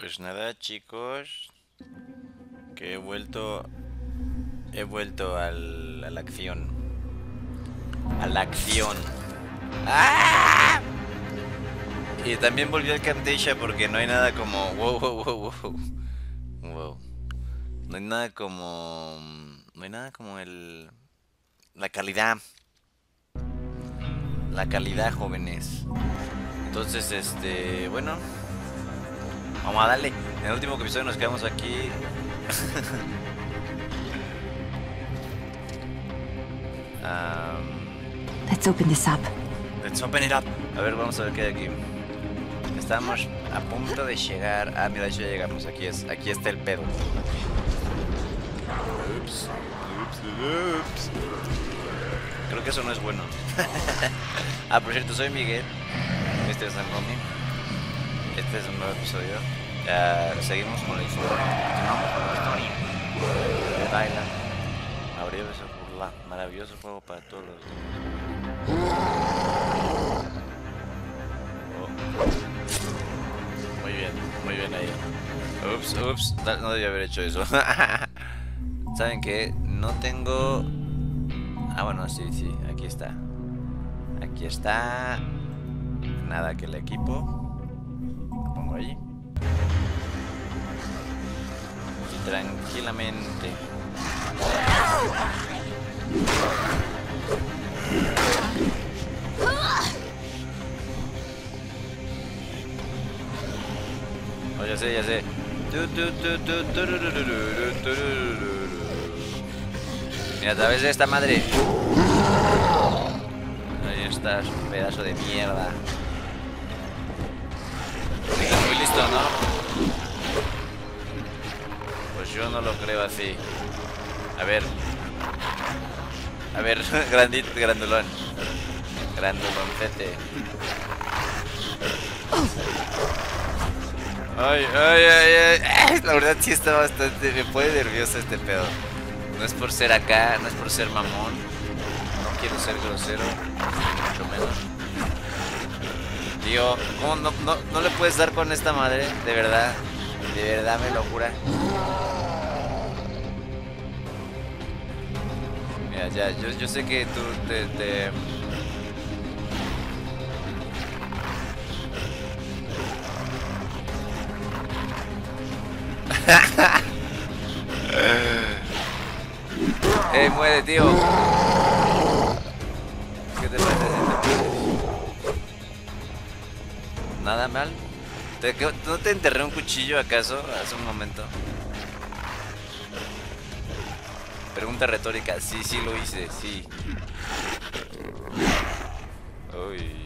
Pues nada, chicos, que he vuelto a la acción. A la acción. ¡Ah! Y también volví al Camtasia porque no hay nada como... Wow, wow, wow, wow. Wow. No hay nada como... No hay nada como el... La calidad. La calidad, jóvenes. Entonces, bueno, vamos a darle. En el último episodio nos quedamos aquí. Let's open this up. Let's open it up. A ver, vamos a ver qué hay aquí. Estamos a punto de llegar. Ah, mira, ya llegamos. Aquí está el pedo. Ups. Creo que eso no es bueno. Por cierto, soy Miguel. Este es Sangomi. Este es un nuevo episodio. Seguimos con la historia. Continuamos con la historia. Baila. Maravilloso juego para todos los niños. Oh. Muy bien ahí. Ups, no debía haber hecho eso. ¿Saben qué? No tengo... Ah, bueno, sí, aquí está. Aquí está. Nada, que el equipo lo pongo ahí. Y tranquilamente. Oh, ya sé. Mira, a través de esta madre. Ahí estás, pedazo de mierda. Estás muy listo, ¿no? Pues yo no lo creo así. A ver, grandulón. Granduloncete. Ay. La verdad sí está bastante... Me pone nervioso este pedo. No es por ser acá, no es por ser mamón. No quiero ser grosero, mucho menos. Tío, ¿cómo no le puedes dar con esta madre? De verdad me lo jura. Mira, ya, yo sé que tú te... muere, tío. ¿Qué te parece si te mueres? Nada mal. ¿No te enterré un cuchillo acaso hace un momento? Pregunta retórica. Sí lo hice, sí. Uy,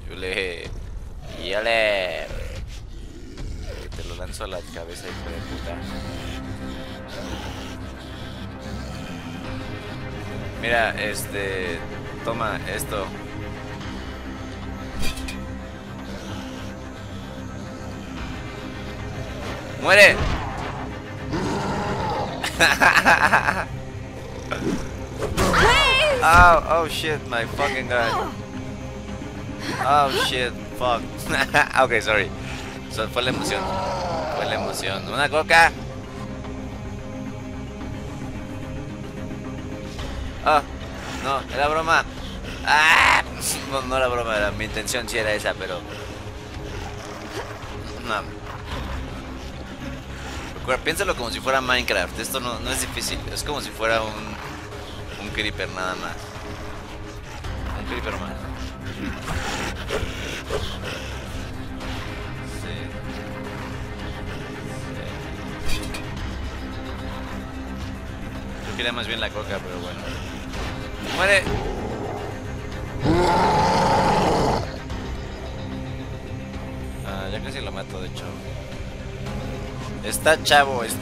yole. Te lo lanzo a la cabeza, hijo de puta. Mira, toma esto. ¡Muere! Oh shit, my fucking god. Oh shit, fuck. Ok, sorry. Fue la emoción. ¡Una coca! Oh, no, era broma. ¡Ah! No era broma, mi intención sí era esa, pero... No. Piénsalo como si fuera Minecraft. Esto no es difícil. Es como si fuera un creeper nada más. Un creeper más. Yo quería más bien la coca, pero bueno. ¡Muere! Ya casi lo mato, de hecho. Está chavo. Oh,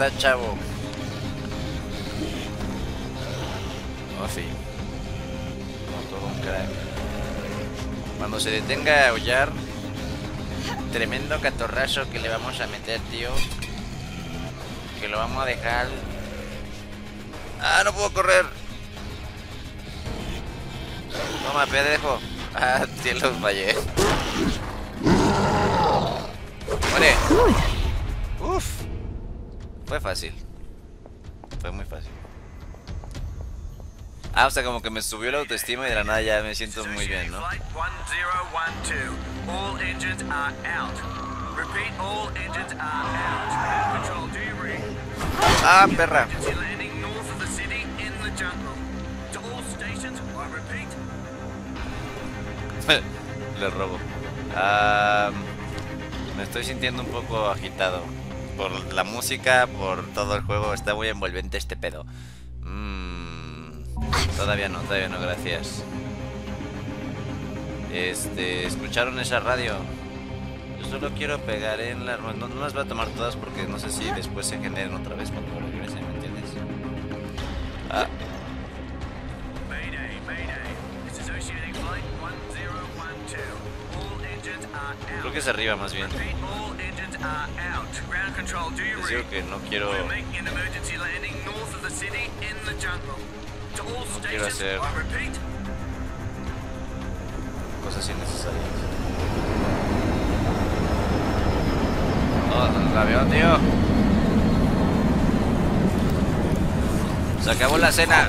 sí. Como todo un crack. Cuando se detenga a aullar, tremendo catorrazo que le vamos a meter, tío. Que lo vamos a dejar... ¡Ah, no puedo correr! Toma, pendejo. Ah, cielos, fallé. ¡Muere! Fue fácil. Fue muy fácil. Ah, o sea, como que me subió la autoestima y de la nada ya me siento muy bien, ¿no? Ah, perra. Le robo. Me estoy sintiendo un poco agitado. Por la música, por todo el juego. Está muy envolvente este pedo. Todavía no, gracias. ¿Escucharon esa radio? Yo solo quiero pegar en la... No las voy a tomar todas porque no sé si después se generen otra vez cuando regresen, ¿me entiendes? Ah. Creo que es arriba más bien. Les digo que no quiero... No quiero hacer cosas innecesarias. Oh, el avión, tío. Se acabó la cena.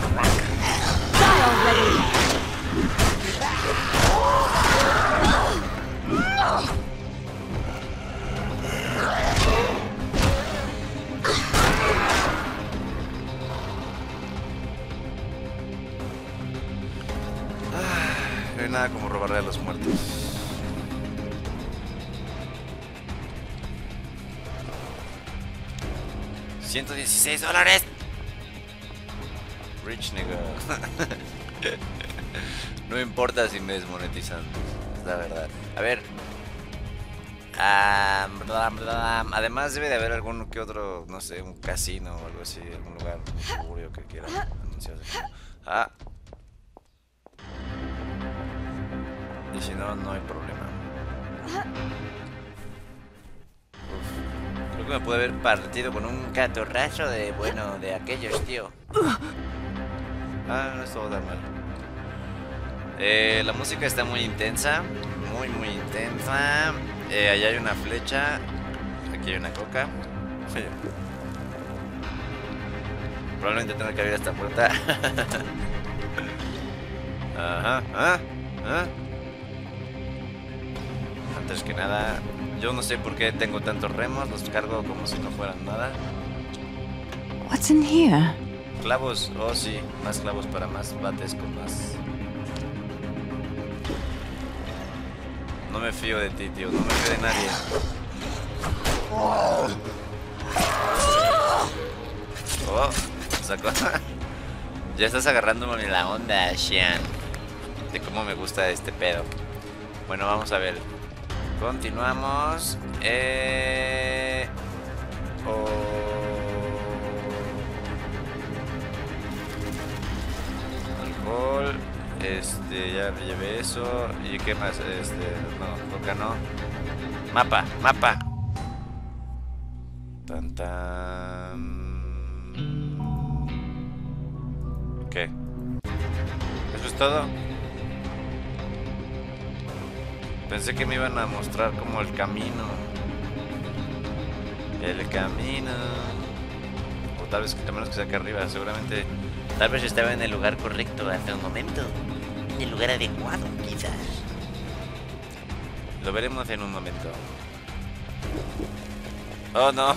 No hay nada como robarle a los muertos. $116. Rich nigga. No me importa si me desmonetizan, es la verdad. A ver. Además debe de haber algún que otro, no sé, un casino o algo así, algún lugar seguro que quiera anunciarse. Y si no, no hay problema. Creo que me puede haber partido con un catorrazo de, bueno, de aquellos, tío. No estuvo tan mal. La música está muy intensa. Muy, muy intensa. Allá hay una flecha. Aquí hay una coca. Probablemente tenga que abrir esta puerta. Ajá. Antes que nada, yo no sé por qué tengo tantos remos. Los cargo como si no fueran nada. What's in here? Clavos, oh sí, más clavos para más bates con más. No me fío de ti, tío, no me fío de nadie. Oh, sacó. Ya estás agarrándome la onda, Xian. De cómo me gusta este pedo. Bueno, vamos a ver. Continuamos. Alcohol. Ya me llevé eso. ¿Y qué más? No, coca no. Mapa. Tan. ¿Qué? ¿Eso es todo? Pensé que me iban a mostrar como el camino. O tal vez, a menos que sea acá arriba, seguramente. Tal vez estaba en el lugar correcto hace un momento. En el lugar adecuado, quizás. Lo veremos en un momento. Oh, no.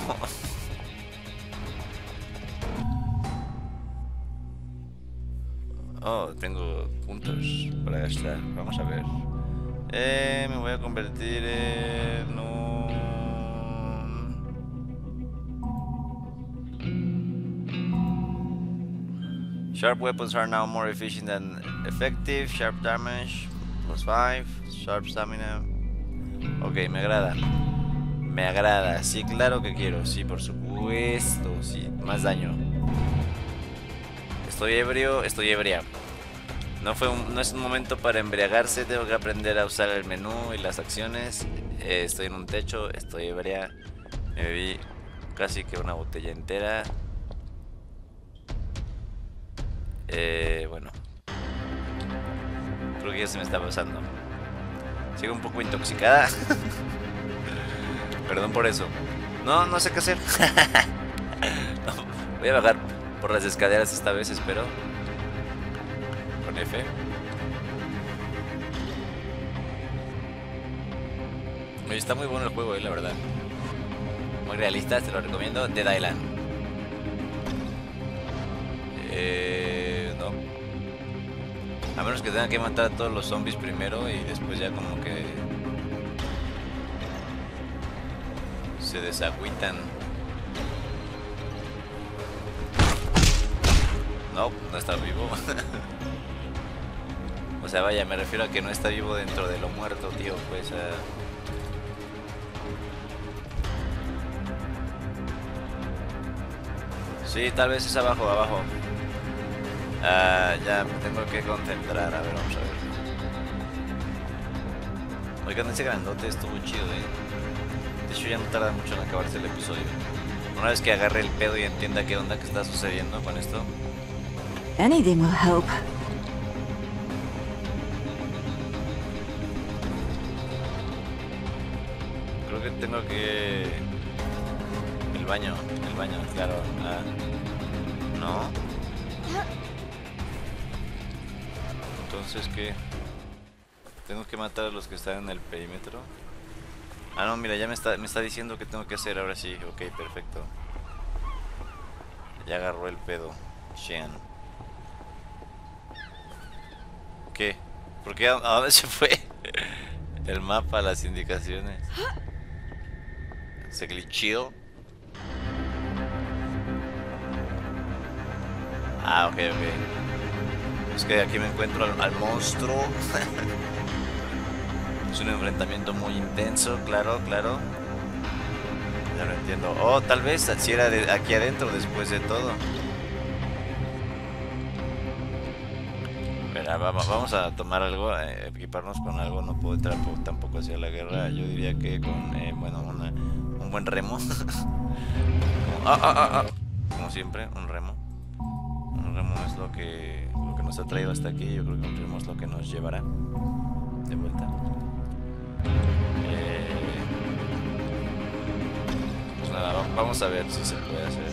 Oh, tengo puntos para gastar. Vamos a ver. Me voy a convertir en un... Sharp weapons are now more efficient than effective. Sharp damage +5. Sharp stamina. Ok, me agrada. Sí, claro que quiero. Sí, por supuesto. Sí, más daño. Estoy ebrio, estoy ebria. No es un momento para embriagarse. Tengo que aprender a usar el menú y las acciones. Estoy en un techo, estoy ebria. Me bebí casi que una botella entera. Bueno, creo que ya se me está pasando. Sigo un poco intoxicada. Perdón por eso. No sé qué hacer. Voy a bajar por las escaleras esta vez, espero. Con F. Oye, está muy bueno el juego, la verdad. Muy realista, te lo recomiendo. Dead Island. No. A menos que tengan que matar a todos los zombies primero y después ya como que se desagüitan. No, no está vivo. O sea, vaya, me refiero a que no está vivo dentro de lo muerto, tío. Pues sí, tal vez es abajo, abajo. Ya me tengo que concentrar. A ver, vamos a ver. Oigan, ese grandote estuvo chido, De hecho, ya no tarda mucho en acabarse el episodio. Una vez que agarre el pedo y entienda qué onda que está sucediendo con esto. Anything will help. Creo que tengo que... el baño, claro. ¿No? Entonces, ¿qué? Tengo que matar a los que están en el perímetro. Ah, no, mira, ya me está diciendo que tengo que hacer ahora sí. Ok, perfecto. Ya agarró el pedo. Shen. ¿Qué? ¿Por qué? ¿A dónde se fue? El mapa, las indicaciones. Se glitchó. Ah, ok. Es que aquí me encuentro al monstruo. Es un enfrentamiento muy intenso, claro. Ya lo entiendo. Oh, tal vez si era de aquí adentro después de todo. Espera, vamos a tomar algo, equiparnos con algo. No puedo entrar tampoco hacia la guerra. Yo diría que con, bueno, un buen remo. Como siempre, un remo. Un remo es lo que nos ha traído hasta aquí. Yo creo que un remo es lo que nos llevará de vuelta. Pues nada, vamos a ver si se puede hacer.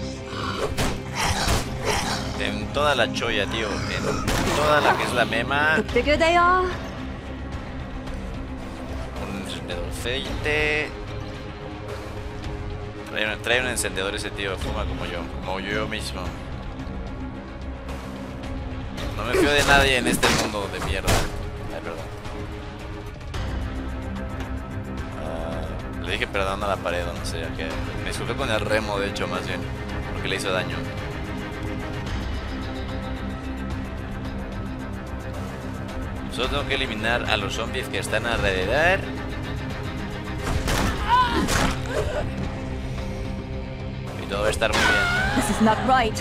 En toda la cholla, tío. En toda la que es la mema. The bigger they are, Un encendedor aceite. Trae un encendedor ese tío. Fuma como yo mismo. No me fío de nadie en este mundo de mierda. Ay, perdón. Le dije perdón a la pared, no sé, que me disculpé con el remo, de hecho, más bien, porque le hizo daño. Solo tengo que eliminar a los zombies que están alrededor. Y todo va a estar muy bien. this is not right.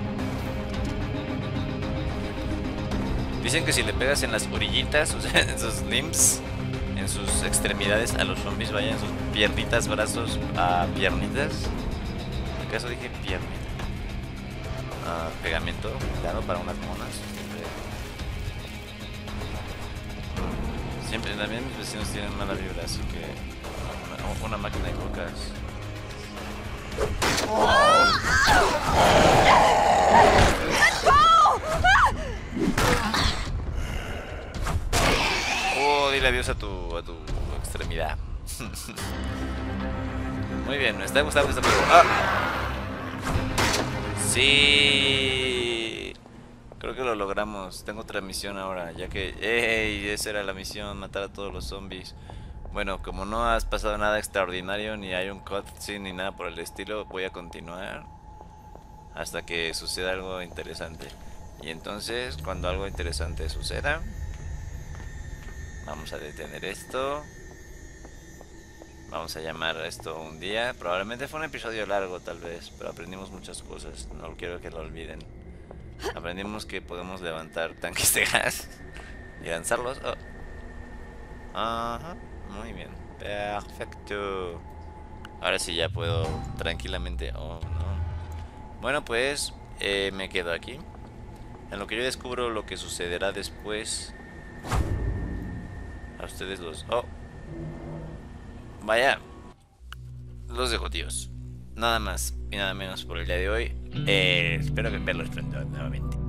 Dicen que si le pegas en las orillitas, o sea, en sus limbs, en sus extremidades a los zombies, vaya, en sus piernitas, brazos a piernitas. ¿Acaso dije piernita? Pegamento, claro, para unas monas. Siempre, también mis vecinos tienen mala vibra, así que una máquina de cocas. Oh, dile adiós a tu extremidad. Muy bien, me está gustando este juego. Sí, creo que lo logramos. Tengo otra misión ahora, ya que esa era la misión, matar a todos los zombies. Bueno, como no has pasado nada extraordinario, ni hay un cutscene ni nada por el estilo, voy a continuar hasta que suceda algo interesante. Y entonces, cuando algo interesante suceda, vamos a detener esto. Vamos a llamar a esto un día. Probablemente fue un episodio largo, tal vez, pero aprendimos muchas cosas. No quiero que lo olviden. Aprendimos que podemos levantar tanques de gas y lanzarlos. Ajá, muy bien. Perfecto. Ahora sí ya puedo tranquilamente. Oh, no. Bueno, pues me quedo aquí. En lo que yo descubro lo que sucederá después. A ustedes los... Oh. Vaya. Los dejo, tíos. nada más y nada menos por el día de hoy. Espero que verlos pronto nuevamente.